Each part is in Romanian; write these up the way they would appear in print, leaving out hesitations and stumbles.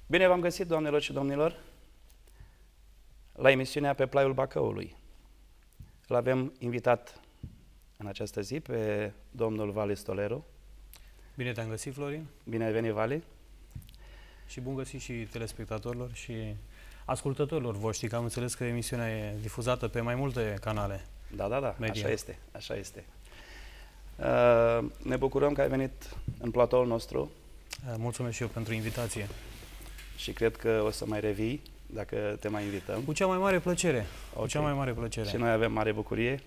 Bine v-am găsit, doamnelor și domnilor, la emisiunea Pe Plaiul Bacăului. Îl avem invitat în această zi pe domnul Vali Stoleru. Bine te-am găsit, Florin. Bine ai venit, Vali. Și bun găsit și telespectatorilor și ascultătorilor voștri, că am înțeles că emisiunea e difuzată pe mai multe canale. Da, media. așa este. Ne bucurăm că ai venit în platoul nostru. Mulțumesc și eu pentru invitație. Și cred că o să mai revii dacă te mai invităm. Cu cea mai mare plăcere. Okay. Cu cea mai mare plăcere. Și noi avem mare bucurie.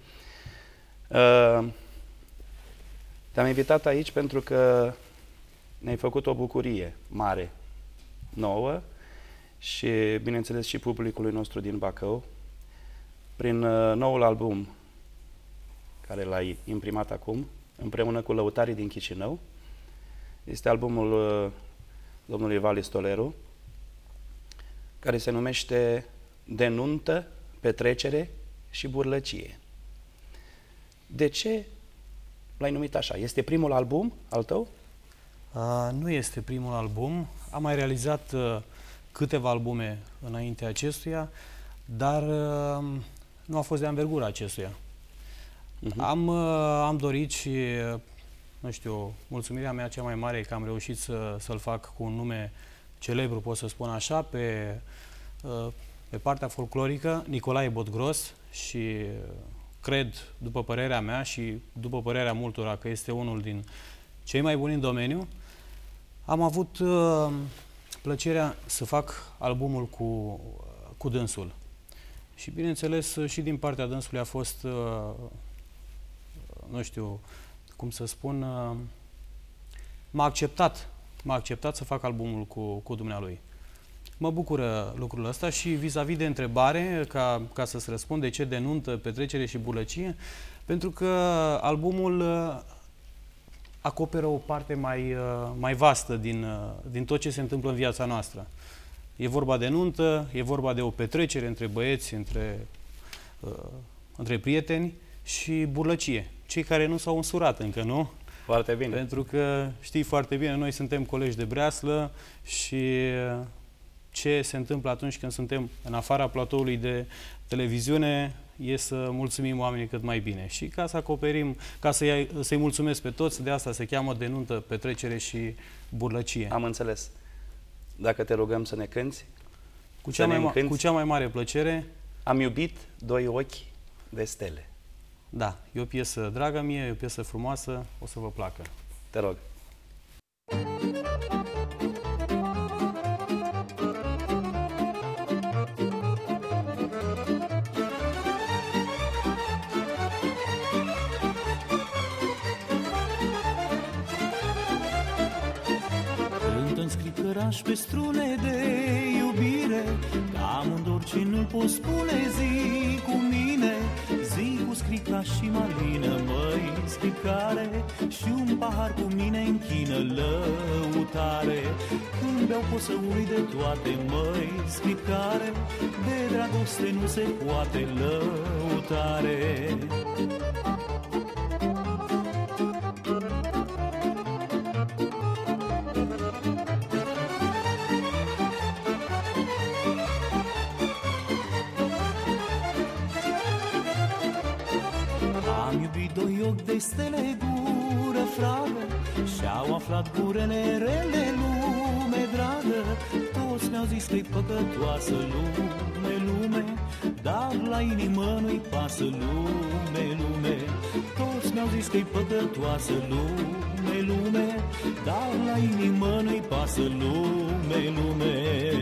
Te-am invitat aici pentru că ne-ai făcut o bucurie mare, nouă și, bineînțeles, și publicului nostru din Bacău, prin noul album care l-ai imprimat acum, împreună cu lăutarii din Chișinău. Este albumul domnului Vali Stoleru, care se numește De nuntă, petrecere și burlăcie. De ce l-ai numit așa? Este primul album al tău? Nu este primul album. Am mai realizat câteva albume înainte acestuia, dar nu a fost de anvergura acestuia. Am dorit și, nu știu, mulțumirea mea cea mai mare e că am reușit să-l fac cu un nume celebru, pot să spun așa, pe partea folclorică, Nicolae Botgros, și cred, după părerea mea și după părerea multora, că este unul din cei mai buni în domeniu. Am avut plăcerea să fac albumul cu dânsul. Și, bineînțeles, și din partea dânsului a fost, nu știu cum să spun, m-a acceptat să fac albumul cu dumnealui. Mă bucură lucrul ăsta și vis-a-vis de întrebare, ca să-ți răspund de ce de nuntă, petrecere și bulăcie, pentru că albumul acoperă o parte mai vastă din tot ce se întâmplă în viața noastră. E vorba de nuntă, e vorba de o petrecere între băieți, între prieteni și burlăcie. Cei care nu s-au însurat încă, nu? Foarte bine. Pentru că știi foarte bine, noi suntem colegi de breaslă și ce se întâmplă atunci când suntem în afara platoului de televiziune e să mulțumim oamenii cât mai bine. Și ca să acoperim, ca să-i mulțumesc pe toți, de asta se cheamă de nuntă, petrecere și burlăcie. Am înțeles. Dacă te rugăm să ne cânti, cu cea mai mare plăcere. Am iubit doi ochi de stele. Da, e o piesă dragă mie, e o piesă frumoasă, o să vă placă. Te rog. Cântă-n scricăraș pe strune de iubire, că amândor ce nu-l pot spune, zi cu mine. Zi cu scricăraș și malină, măi, scricare, și un pahar cu mine închină lăutare. Când beau pot să uit de toate, măi, scricare, de dragoste nu se poate lăutare. Doi ochi de stele, gură fragă, și-au aflat gurele rele, lume dragă. Toți mi-au zis că-i păcătoasă, lume, dar la inimă nu-i pasă, lume. Toți mi-au zis că-i păcătoasă, lume, dar la inimă nu-i pasă, lume.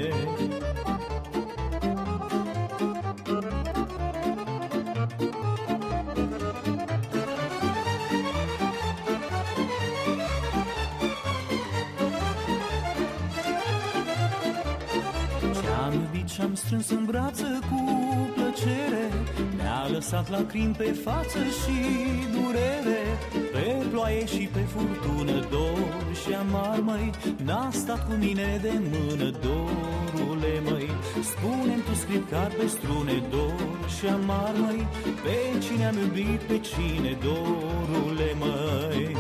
Și-am strâns în brață cu plăcere, mi-a lăsat lacrimi pe față și durere. Pe ploaie și pe furtună, dor și amar, măi, n-a stat cu mine de mână, dorule, măi. Spune-mi tu, scripcar pe strune, dor și amar, măi, pe cine am iubit, pe cine, dorule, măi.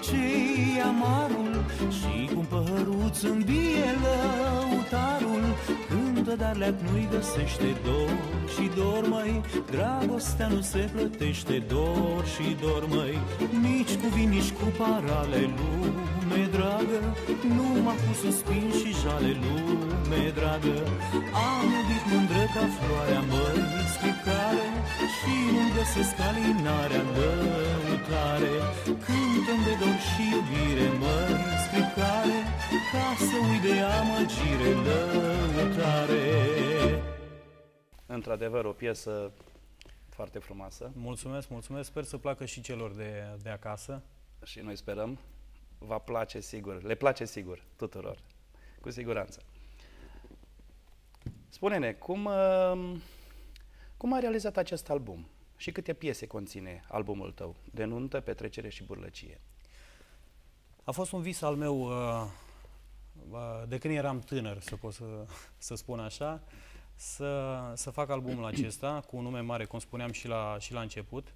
ce-i amarul și cum păhăruț îmbie lăutarul. Cântă, dar leac nu-i găsește dor și dor, măi, dragostea nu se plătește, dor și dor, măi, nici cu vin, nici cu parale, lume dragă, nu m-a pus suspin și jale, lume dragă. Am iubit mândră ca floarea, măi, scripcare, și nu-mi găsesc alinarea, lăutare. Cântă-mi de dor și iubire, măi, scripcare, ca să uit de amăgire, lăutare. Într-adevăr, o piesă foarte frumoasă. Mulțumesc, mulțumesc. Sper să placă și celor de acasă. Și noi sperăm. Va place sigur. Le place sigur tuturor. Cu siguranță. Spune-ne, cum ai realizat acest album? Și câte piese conține albumul tău? De nuntă, petrecere și burlăcie. A fost un vis al meu de când eram tânăr, să pot să spun așa, să fac albumul acesta cu un nume mare, cum spuneam și la început.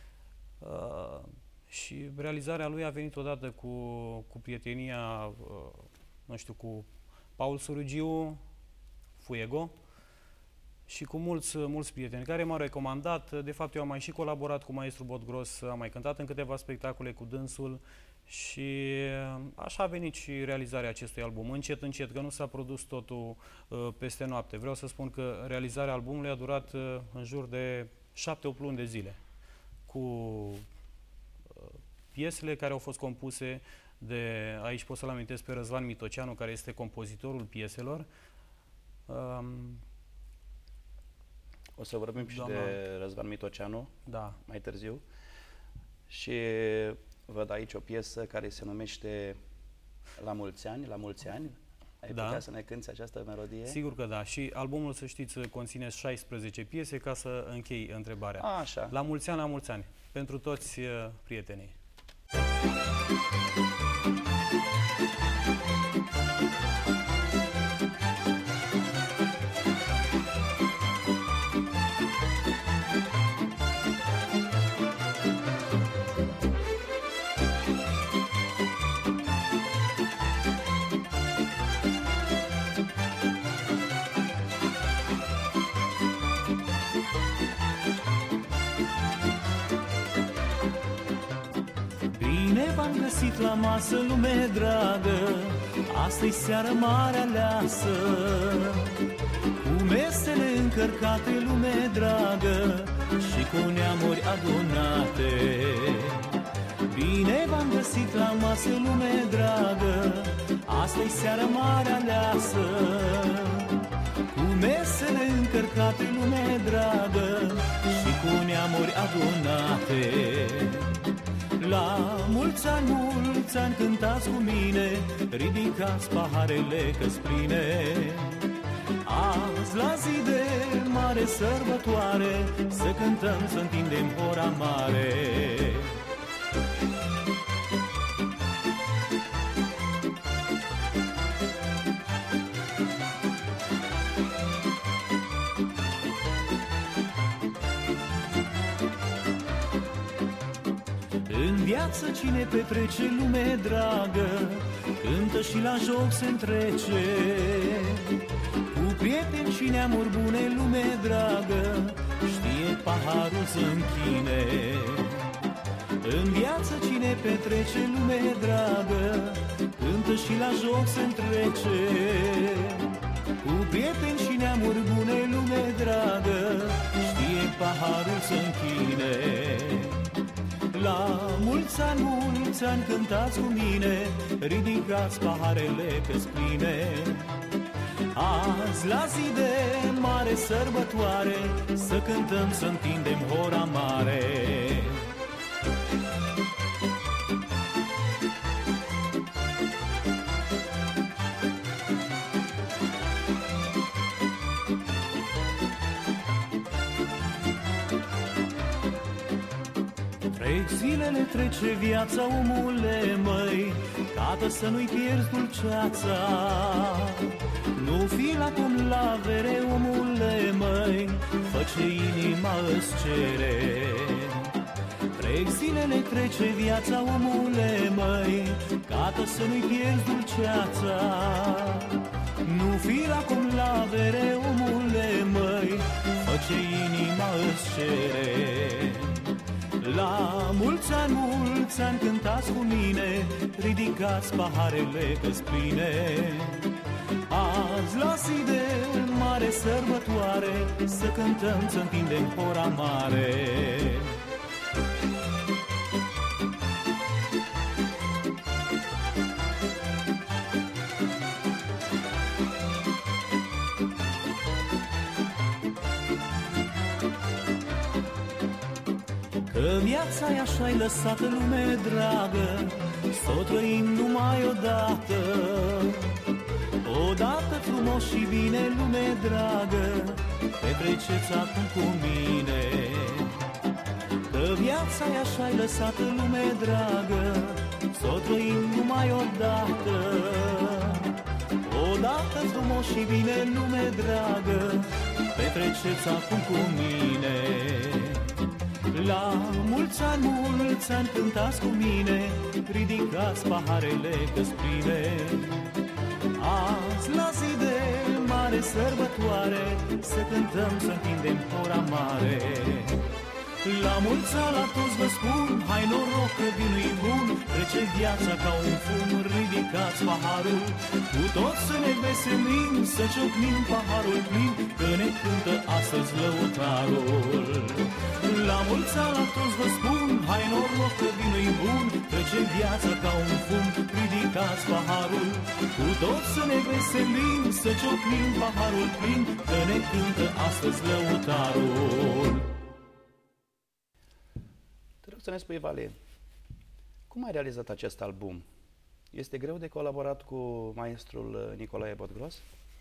Și realizarea lui a venit odată cu prietenia, nu știu, cu Paul Surugiu, Fuego, și cu mulți prieteni care m-au recomandat. De fapt, eu am mai și colaborat cu maestru Botgros, am mai cântat în câteva spectacole cu dânsul și așa a venit și realizarea acestui album. Încet, încet, că nu s-a produs totul peste noapte. Vreau să spun că realizarea albumului a durat în jur de 7-8 luni de zile, cu piesele care au fost compuse de, aici pot să-l amintesc pe Răzvan Mitoceanu, care este compozitorul pieselor. O să vorbim și de Răzvan Mitoceanu, da, mai târziu. Și văd aici o piesă care se numește La mulți ani, la mulți ani. Ai putea să ne cânti această melodie? Sigur că da. Și albumul, să știți, conține 16 piese, ca să închei întrebarea. Așa. La mulți ani, la mulți ani. Pentru toți prietenii. V-am găsit la masă, lume dragă, asta-i seară mare aleasă, cu mesele încărcate, lume dragă, și cu neamuri adunate. Bine v-am găsit la masă, lume dragă, asta-i seară mare aleasă, cu mesele încărcate, lume dragă, și cu neamuri adunate. La mulți ani cântați cu mine, ridicați paharele că-s pline. Azi la zi de mare sărbătoare, să cântăm, să întindem hora mare. În viață cine petrece, lume dragă, cântă și la joc se întrece. Cu prieteni și neamuri bune, lume dragă, știe paharul să închine. În viață cine petrece, lume dragă, cântă și la joc se întrece. Cu prieteni și neamuri bune, lume dragă, știe paharul să închine. La mulți ani cântați cu mine, ridicați paharele că-s pline. Azi la zi de mare sărbătoare, să cântăm, să întindem hora mare. Zilele trece viața, omule, măi, tată, să nu-i pierzi dulceața. Nu fi la cum la vere, omule, măi, fă ce inima îți cere. Pe zilele trece viața, omule, măi, gata să nu-i pierzi dulceața. Nu fi lacom la bere, omule, măi, fă ce inima îți cere. La mulți ani cântați cu mine, ridicați paharele că-s pline. Azi la zi de mare sărbătoare, să cântăm, să întindem hora mare. Că viața e așa-i lăsată, lume dragă, s-o trăim numai odată. Odată frumos și bine, lume dragă, petreceți acum cu mine. Că viața e așa-i lăsată, lume dragă, s-o trăim numai odată. Odată frumos și bine, lume dragă, petreceți acum cu mine. La mulți ani cântați cu mine, ridicați paharele că-s pline. Azi la zi de mare sărbătoare, să cântăm, să întindem hora mare. La mulți ani la toți vă spun, hai noroc că vinul-i bun, trece viața ca un fum, ridicați paharul, cu toți să ne veselim, să ciocnim paharul plin, că ne cântă astăzi lăutarul. La mulți ani la toți vă spun, hai noroc că vinul-i bun, trece viața ca un fum, ridicați paharul, cu toți să ne veselim, să ciocnim paharul plin, că ne cântă astăzi lăutarul. Te rog să ne spui, Vali, cum ai realizat acest album? Este greu de colaborat cu maestrul Nicolae Botgros?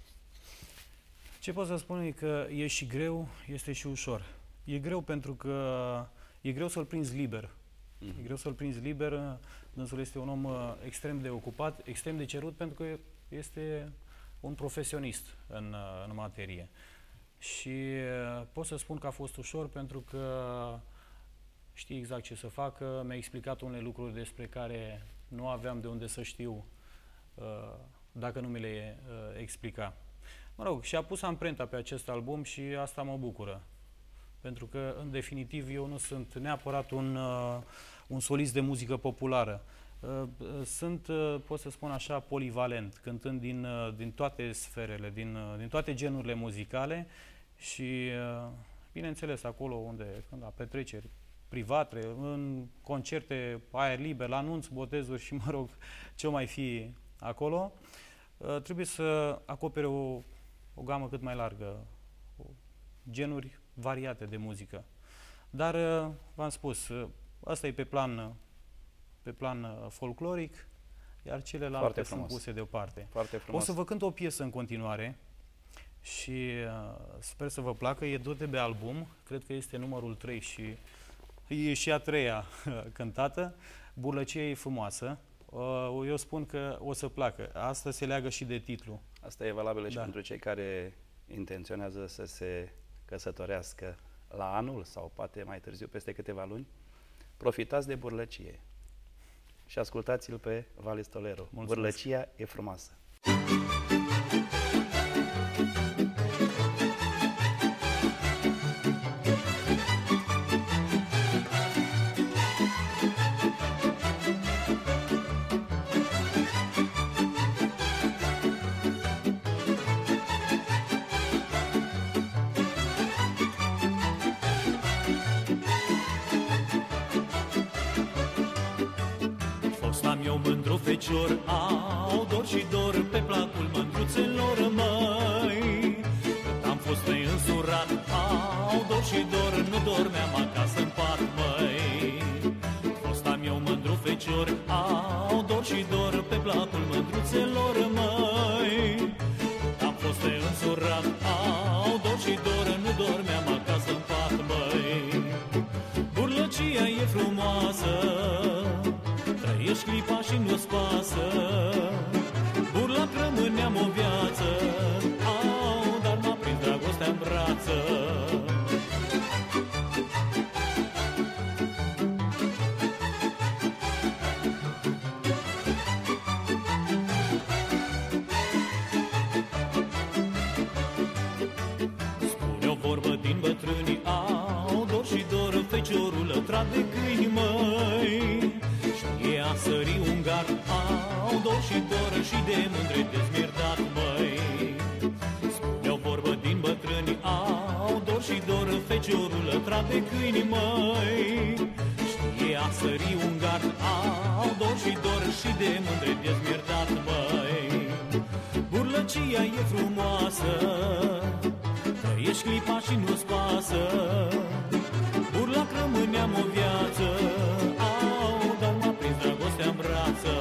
Ce pot să spun e că e și greu, este și ușor. E greu pentru că e greu să-l prinzi liber. E greu să-l prinzi liber. Dânsul este un om extrem de ocupat, extrem de cerut, pentru că este un profesionist în materie. Și pot să spun că a fost ușor pentru că știe exact ce să facă, mi-a explicat unele lucruri despre care nu aveam de unde să știu dacă nu mi le explica. Mă rog, și-a pus amprenta pe acest album și asta mă bucură. Pentru că, în definitiv, eu nu sunt neapărat un solist de muzică populară. Sunt, pot să spun așa, polivalent, cântând din toate sferele, din toate genurile muzicale și, bineînțeles, acolo unde, când la petreceri private, în concerte, aer liber, la anunți, botezuri și, mă rog, ce mai fi acolo, trebuie să acopere o gamă cât mai largă, genuri variate de muzică. Dar, v-am spus, asta e pe plan folcloric, iar celelalte sunt puse deoparte. O să vă cânt o piesă în continuare și sper să vă placă. E tot de pe album, cred că este numărul 3 și e și a treia cântată. Burlăcia e frumoasă. Eu spun că o să placă. Asta se leagă și de titlu. Asta e valabilă și pentru cei care intenționează să se căsătorească la anul sau poate mai târziu, peste câteva luni. Profitați de burlăcie și ascultați-l pe Vali Stoleru. Burlăcia e frumoasă. Fecior au dor și dor pe placul mândruțelor, măi. Când am fost însurat, au dor și dor, nu dormeam acasă în pat, măi. Fostam eu mândru fecior, au dor și dor pe placul mândruțelor, măi. Când am fost însurat, au dor și dor, nu dormeam acasă în pat, măi. Burlăcia e frumoasă, trăiești clipa și nu-ți pasă. Burlac rămâneam o viață, dar m-a prins dragostea-n brață. trap de câini, măi. Știe a sări un gard, au dor și doră și de mândre dezmierdat, măi. Spune o vorbă din bătrâni, au dor și doră, feciorul trap de câini, măi. Știe a sări un gard, au dor și doră și de mândre dezmierdat, măi. Burlăcia e frumoasă, trăiești clipa și nu-ți pasă. Burlac rămâneam o viață, au, dar m-a prins dragostea în brață.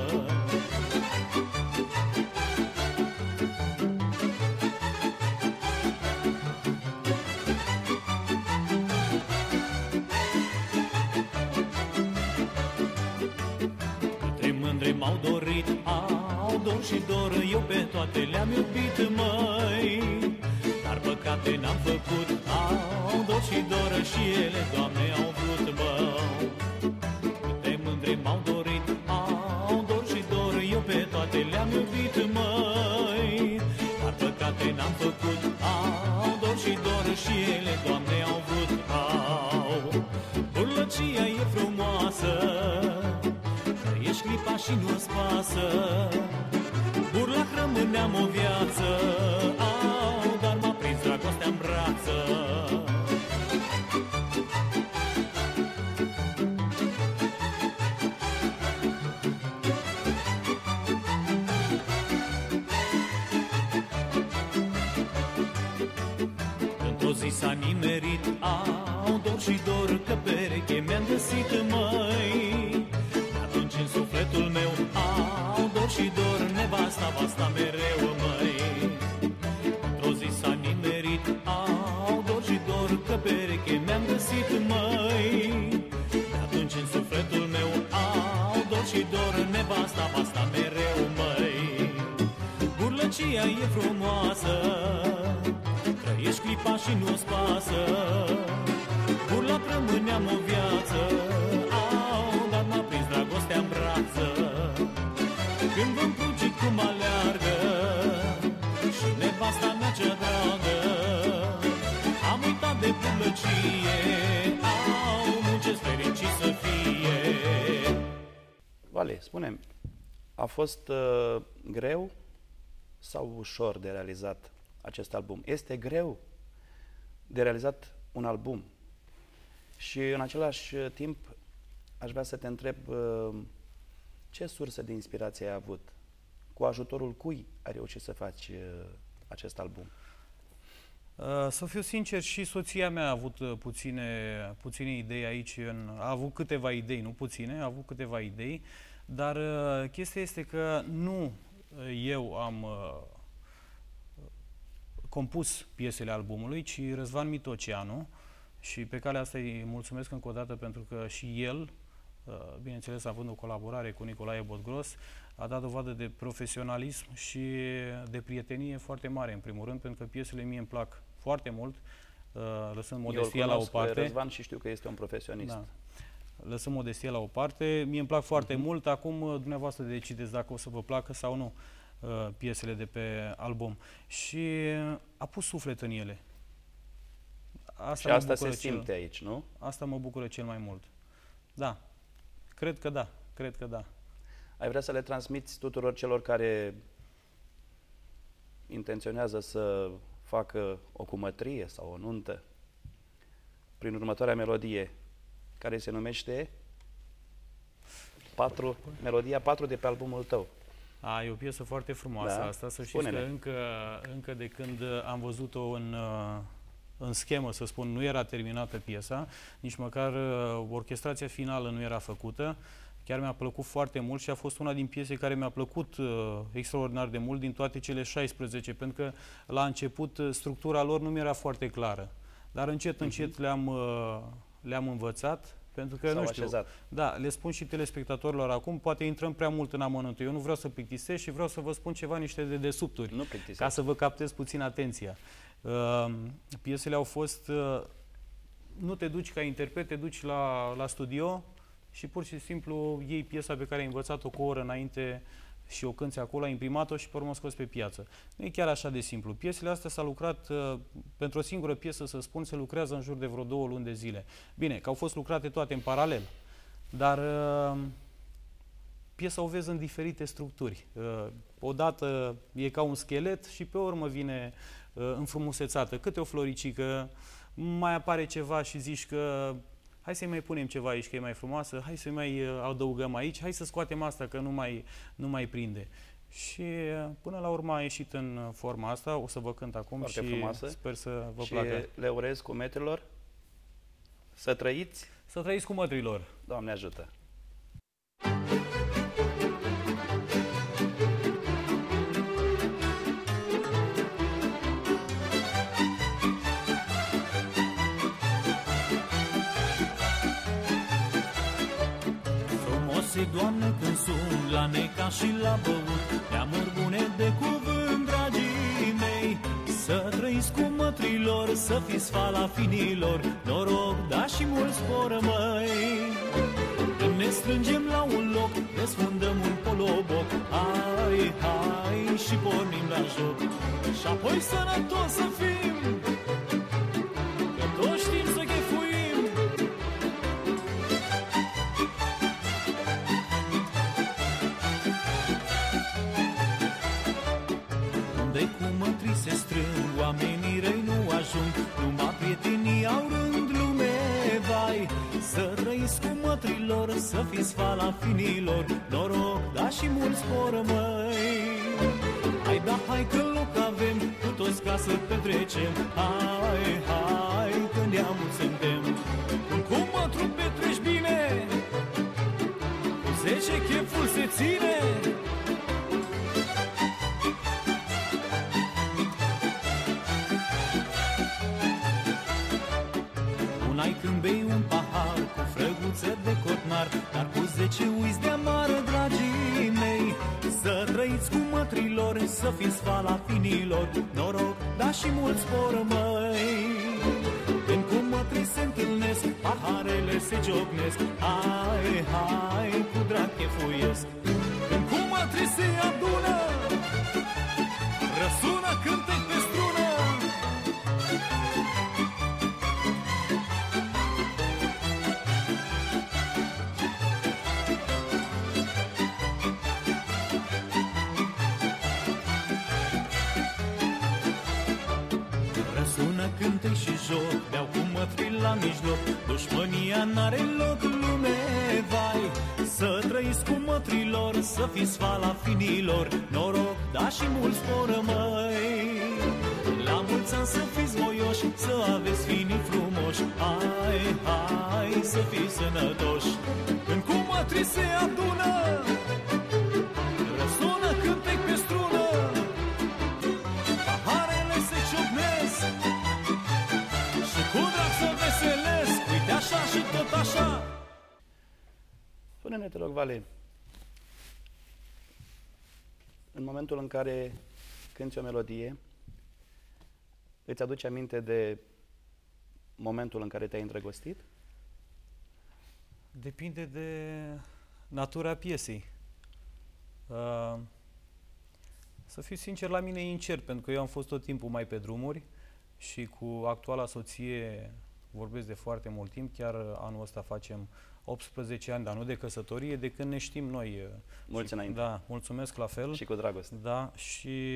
Câte mândre m-au dorit, au dor și dor, eu pe toate le-am iubit, măi. Dar păcate n-am făcut, au dor și doră și ele, Doamne, au vrut, mă. Câte mândre m-au dorit, au dor și dor, eu pe toate le-am iubit, măi. Dar păcate n-am făcut, au dor și doră și ele, Doamne, au vrut, au. Burlăcia e frumoasă, trăiești clipa și nu-ți pasă. Burlac rămâneam o viață, au, dar m-a prins dragostea în brață. Într-o zi s-a nimerit, au dor și dor, că pereche mi-am găsit, măi. De-atunci în sufletul meu, au dor și dor, nevasta va sta mereu, măi. Într-o zi s-a nimerit, au dor și dor, că pereche mi-am găsit, măi. De-atunci în sufletul meu, au dor și dor, nevasta va sta mereu, măi. Burlăcia e frumoasă, trăiești clipa și nu-ți pasă. Burlac rămâneam o viață, au, dar m-a prins dragostea în brață. Când vă împrugi cum aleargă și nevasta mea cea dragă, am uitat de burlăcie, au, muncesc fericit să fie. Vale, spune-mi, a fost greu sau ușor de realizat acest album? Este greu de realizat un album și în același timp aș vrea să te întreb ce sursă de inspirație ai avut? Cu ajutorul cui ai reușit să faci acest album? Să fiu sincer, și soția mea a avut puține idei aici. A avut câteva idei, nu puține, a avut câteva idei, dar chestia este că nu eu am compus piesele albumului, ci Răzvan Mitoceanu, și pe calea asta îi mulțumesc încă o dată pentru că și el, bineînțeles având o colaborare cu Nicolae Bodgros, a dat dovadă de profesionalism și de prietenie foarte mare, în primul rând, pentru că piesele mie îmi plac foarte mult, lăsând modestia la o parte. Răzvan și știu că este un profesionist. Da. Lăsând modestia la o parte, mie îmi plac foarte mult, acum dumneavoastră decideți dacă o să vă placă sau nu piesele de pe album. Și a pus suflet în ele. Și asta se simte aici, nu? Asta mă bucură cel mai mult. Da. Cred că da. Cred că da. Ai vrea să le transmiți tuturor celor care intenționează să facă o cumătrie sau o nuntă prin următoarea melodie, care se numește Melodia 4 de pe albumul tău. E o piesă foarte frumoasă, da? Asta. Să știți că încă de când am văzut-o în schemă, să spun, nu era terminată piesa, nici măcar orchestrația finală nu era făcută. Chiar mi-a plăcut foarte mult și a fost una din piese care mi-a plăcut extraordinar de mult din toate cele 16, pentru că la început structura lor nu mi era foarte clară. Dar încet, încet le-am învățat, pentru că, nu știu, da, le spun și telespectatorilor acum, poate intrăm prea mult în amănuntul. Eu nu vreau să plictisesc și vreau să vă spun ceva, niște dedesubturi, ca să vă captez puțin atenția. Piesele au fost, nu te duci ca interpret, te duci la studio și pur și simplu iei piesa pe care ai învățat-o cu o oră înainte și o cânti acolo, ai imprimat-o și pe urmă o scoți pe piață. Nu e chiar așa de simplu. Piesele astea s-a lucrat, pentru o singură piesă, să spun, se lucrează în jur de vreo 2 luni de zile. Bine, că au fost lucrate toate în paralel, dar piesa o vezi în diferite structuri. Odată e ca un schelet și pe urmă vine înfrumusețată. Câte o floricică, mai apare ceva și zici că hai să-i mai punem ceva aici, că e mai frumoasă, hai să-i mai adăugăm aici, hai să scoatem asta, că nu mai prinde. Și până la urmă a ieșit în forma asta, o să vă cânt acum. Foarte și frumoasă. Sper să vă placă. Și le urez cu metrilor să trăiți. Să trăiți cu mătrilor. Doamne ajută! Doamne, când sunt la neca și la băut, neamuri bune de cuvânt, dragii mei, să trăiți cu mătrilor, să fiți sfala finilor, noroc, da și mult spor, măi. Când ne strângem la un loc, desfundăm un poloboc, hai, hai și pornim la joc, și apoi sănătos să fim, că toți știm să chefuim. Se strâng, oamenii răi nu ajung, numai prietenii au rând, lume, vai. Să trăiți cu mătrilor, să fiți sfala finilor, noroc, da și mult spor, măi. Hai, da, hai că loc avem, cu toți ca să petrecem, hai, hai, că neamul suntem. Cu mătru petreci bine, cu 10 cheful se ține. Când bei un pahar cu frăguță de cotnar, dar cu 10 uiți de amară, dragii mei. Să trăiți cu mătrilor, să fiți sfala finilor, noroc, da și mult spor, măi. Când cu mătrii se întâlnesc, paharele se ciocnesc, hai, hai, cu drag chefuiesc. Când cu mătrii se adună, răsună cântec pe strună. Cântec și joc, beau cu mătrii la mijloc, dușmânia n-are loc, lume, vai. Să trăiți cu mătrilor, să fiți sfala finilor, noroc, da și mult spor, măi. La mulți ani să fiți voioși, să aveți finii frumoși, hai, hai, să fiți sănătoși. Când cu mătrii se adună, răsună cântec pe strună, paharele se ciocnesc, cu drag să veselesc, uite așa și tot așa. Spune-ne, te rog, Vale, în momentul în care cânti o melodie, îți aduce aminte de momentul în care te-ai îndrăgostit? Depinde de natura piesei. Să fiu sincer, la mine e incert, pentru că eu am fost tot timpul mai pe drumuri și cu actuala soție vorbesc de foarte mult timp, chiar anul ăsta facem 18 ani, dar nu de căsătorie, de când ne știm noi. Mulți înainte. Da, mulțumesc la fel. Și cu dragoste. Da, și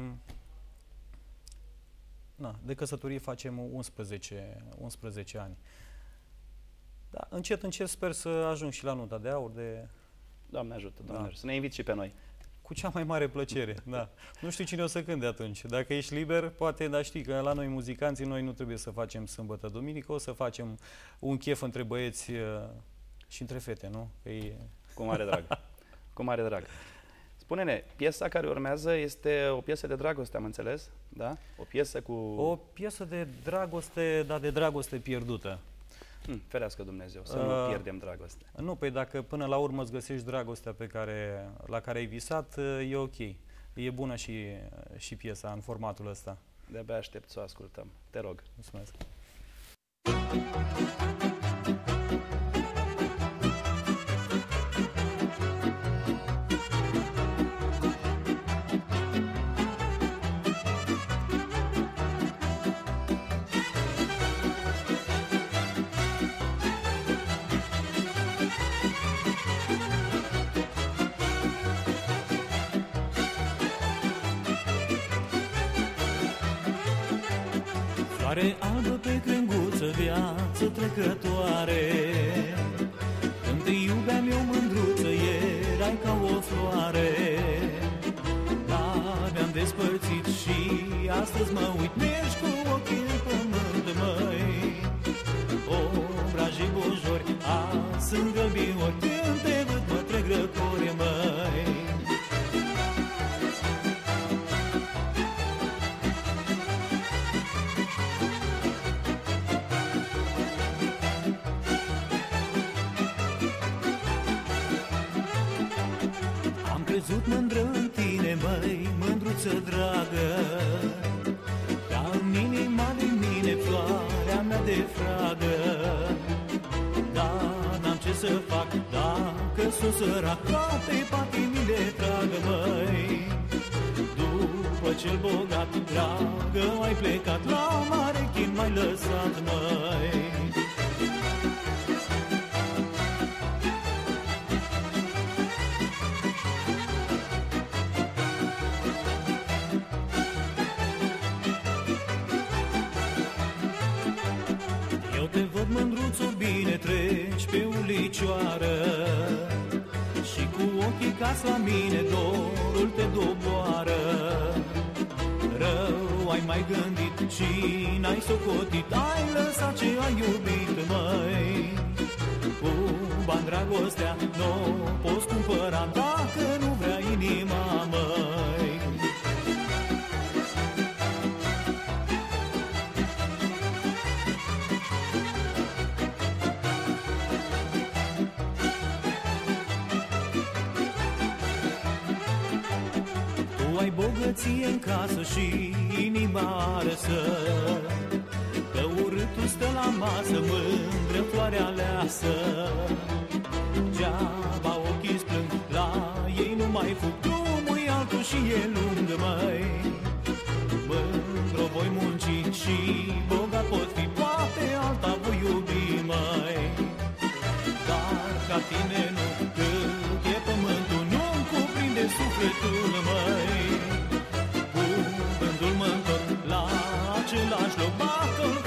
na, de căsătorie facem 11 ani. Da, încet, încet sper să ajung și la nunta de aur. Doamne ajută, Doamne ajută. Să ne inviți și pe noi. Cu cea mai mare plăcere, da. Nu știu cine o să cânte atunci. Dacă ești liber, poate, dar știi că la noi muzicanții, noi nu trebuie să facem sâmbătă, duminică, o să facem un chef între băieți și între fete, nu? Cu mare drag. Cu mare drag. Spune-ne, piesa care urmează este o piesă de dragoste, am înțeles? Da? O piesă cu... O piesă de dragoste, dar de dragoste pierdută. Ferească Dumnezeu, să nu pierdem dragostea. Nu, păi dacă până la urmă îți găsești dragostea la care ai visat, e ok. E bună și piesa în formatul ăsta. De-abia aștept să o ascultăm. Te rog. Mulțumesc. Floare albă pe crenguță, viață trecătoare. Când te iubeam eu, mândruță, erai ca o floare. Dar ne-am despărțit și astăzi mă uit, mergi cu ochii în pământ, măi. Obrajii bujori, azi sunt gălbiori, când te văd mă trec răcori, măi. Am crezut mândră în tine, măi, mândruță dragă, ca în inima din mine floarea mea de fragă. Dar n-am ce să fac dacă sunt sărac, toate patimile tragă, măi. După cel bogat, dragă, ai plecat, la mare chin m-ai lăsat, măi. Eu te văd, mândruțo, bine treci pe ulicioară, și cu ochii cas la mine dorul te doboară. Rău ai mai gândit și n-ai socotit, ai lăsat ce ai iubit, măi. Cu bani dragostea n-o poți cumpăra dacă nu vrea inima, măi. Tu ai bogăție în casă și inima arsă, că urâtul stă la masă, mândră floare aleasă. Degeaba ochii splâng, la ei nu mai fug, drumul e altul și e lung, măi. Mândru voi munci și bogat pot fi, poate alta voi iubi, măi. Dar ca tine nu, cât e pământul, nu-mi cuprinde sufletul, măi. Cu gândul mă întorc la același loc, Bacău,